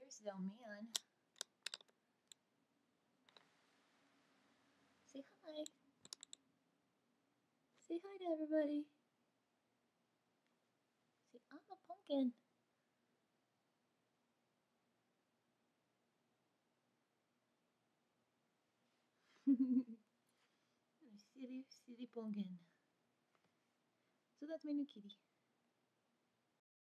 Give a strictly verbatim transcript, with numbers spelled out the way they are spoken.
There's the man. Say hi. Say hi to everybody. Say, I'm a pumpkin. Silly, silly pumpkin. So that's my new kitty.